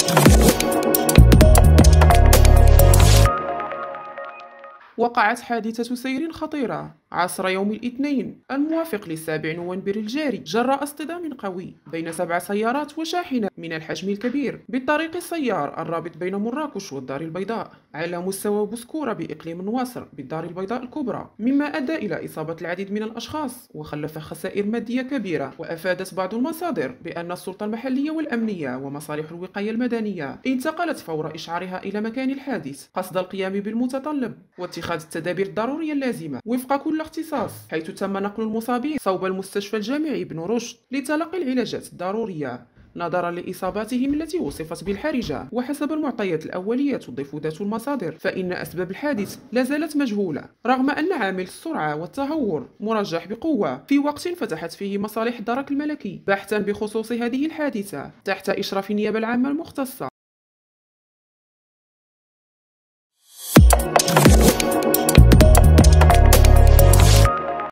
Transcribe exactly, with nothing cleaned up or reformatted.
وقعت حادثة سير خطيرة عصر يوم الاثنين الموافق للسابع نوفمبر الجاري جراء اصطدام قوي بين سبع سيارات وشاحنة من الحجم الكبير بالطريق السيار الرابط بين مراكش والدار البيضاء على مستوى بسكورة بإقليم النواصر بالدار البيضاء الكبرى، مما أدى إلى إصابة العديد من الأشخاص وخلف خسائر مادية كبيرة. وأفادت بعض المصادر بأن السلطة المحلية والأمنية ومصالح الوقاية المدنية انتقلت فور إشعارها إلى مكان الحادث قصد القيام بالمتطلب واتخاذ التدابير الضرورية اللازمة وفق كل اختصاص، حيث تم نقل المصابين صوب المستشفى الجامعي بن رشد لتلقي العلاجات الضرورية نظرا لإصاباتهم التي وصفت بالحرجة. وحسب المعطيات الأولية تضيف ذات المصادر فإن أسباب الحادث لا زالت مجهولة، رغم أن عامل السرعة والتهور مرجح بقوة في وقت فتحت فيه مصالح الدرك الملكي باحثا بخصوص هذه الحادثة تحت إشراف النيابة العامة المختصة.